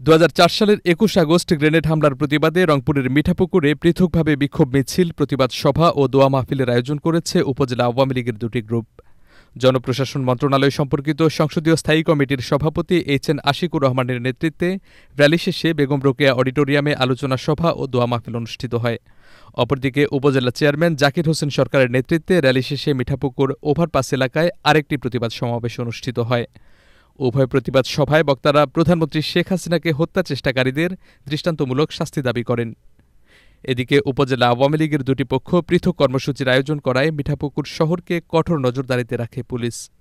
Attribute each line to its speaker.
Speaker 1: 2004 সালের 21 August grenade হামলার প্রতিবাদে রংপুরের মিঠাপুকুরে পৃথকভাবে বিক্ষোভ মিছিল, প্রতিবাদ সভা ও দোয়া মাহফিলের আয়োজন করেছে উপজেলা আওয়ামী লীগের দুটি গ্রুপ। জনপ্রশাসন মন্ত্রণালয় সম্পর্কিত সংসদীয় স্থায়ী কমিটির সভাপতি এইচ.এন. আশিকুর রহমানের নেতৃত্বে র্যালি শেষে বেগম রোকেয়া অডিটোরিয়ামে আলোচনা সভা ও দোয়া মাহফিল অনুষ্ঠিত হয়। অপরদিকে উপজেলা চেয়ারম্যান জাকির হোসেন সরকারের নেতৃত্বে র্যালি শেষে মিঠাপুকুর ওভারপাস এলাকায় আরেকটি প্রতিবাদ সমাবেশ অনুষ্ঠিত হয়। উভয় প্রতিবাদ সভায় বক্তারা প্রধানমন্ত্রী শেখ হাসিনাকে হত্যা চেষ্টাকারীদের দৃষ্টান্তমূলক শাস্তি দাবি করেন। এদিকে উপজেলা আওয়ামী লীগের দুটি পক্ষ পৃথক কর্মসূচির আয়োজন করায় মিঠাপুকুর শহরকে কঠোর নজরদারিতে রাখে পুলিশ।